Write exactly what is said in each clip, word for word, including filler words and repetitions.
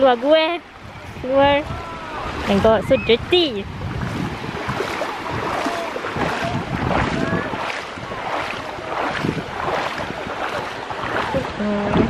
keluar gue. Keluar. And God, so dirty. Hmm.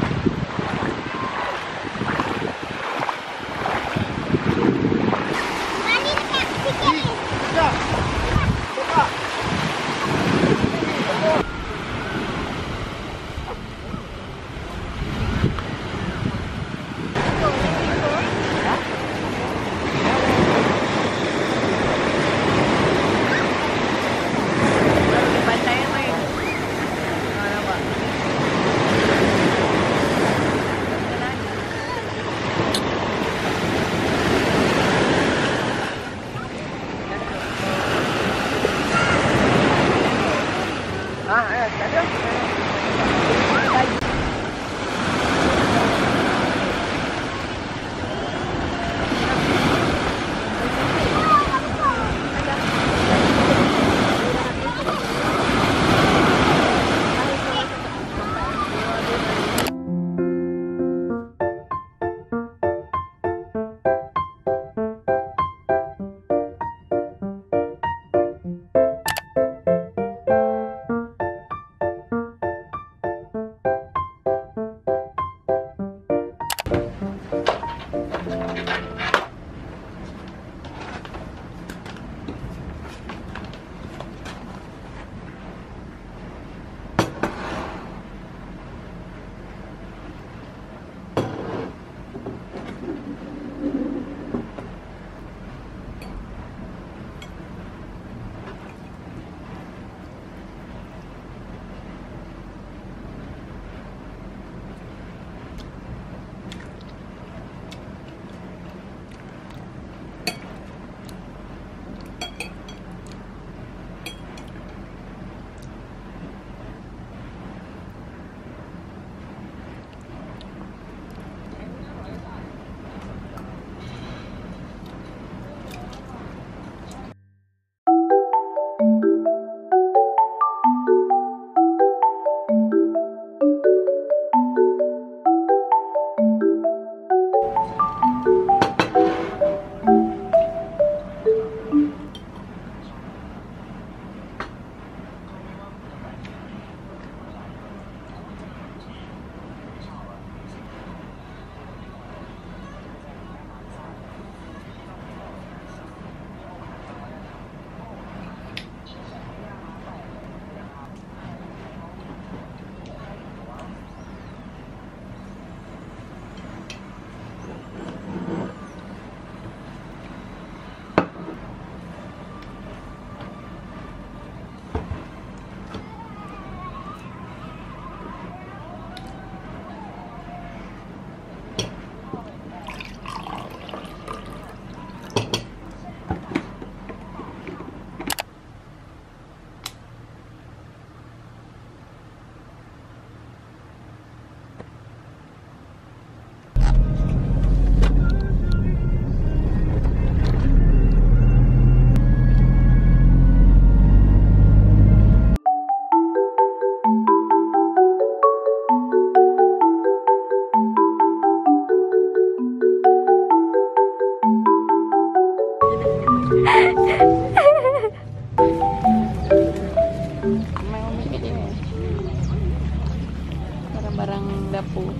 Barang-barang dapur.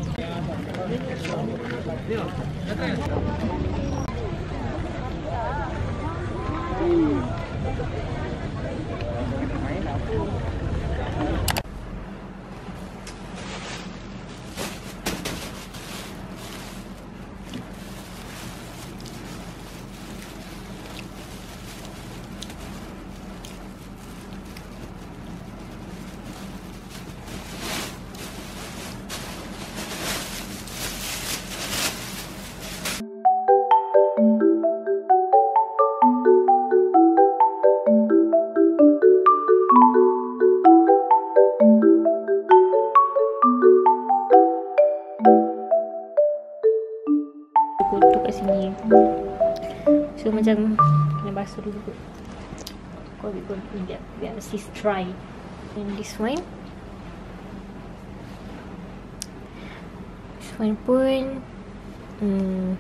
Duduk kat sini. So macam kena basuh dulu. Kau ambil gunting biar, biar sis dry. And this one, this one pun hmm,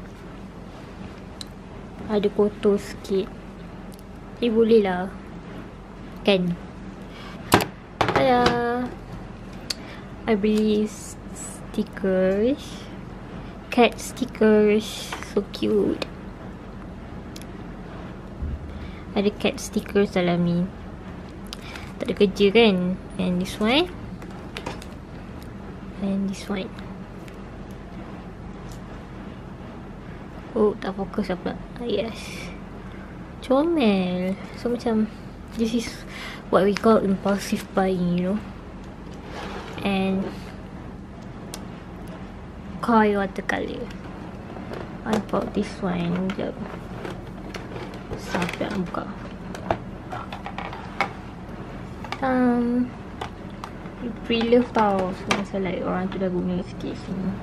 ada kotor sikit. Tapi boleh lah kan. Tada, I beli stickers, cat stickers, so cute. Ada cat stickers dalam ni. Tak ada kerja kan. And this one, and this one. Oh, tak fokus apa. Ah, yes, comel. So macam, this is what we call impulsive buying, you know. And koi watercolor. I bought this one. Sekejap, sampai nak buka. Um, pre-love tau. So masa like orang tu dah guna sikit sini.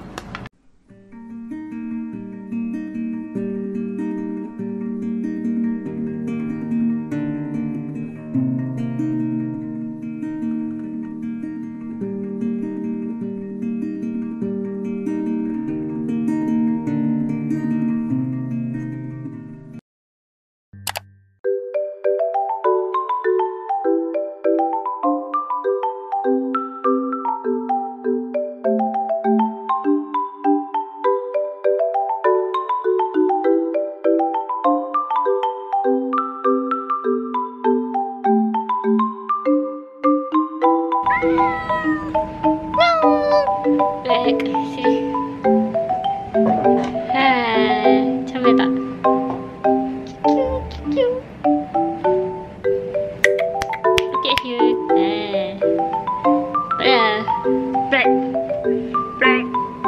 Black, sini. Ha, comel tak? Cute, cute. Look at you. Ha. Black. Black.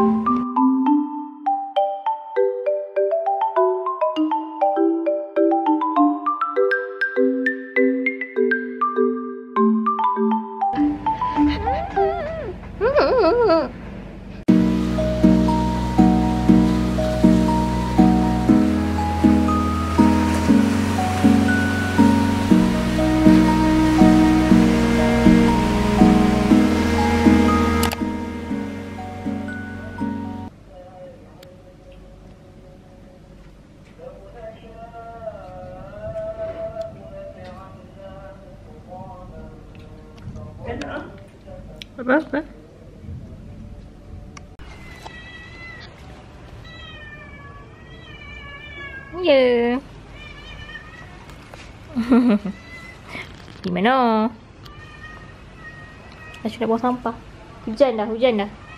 Apa? Apa? Ya. Di mana? Dah sudah buang sampah. Hujan dah, hujan dah.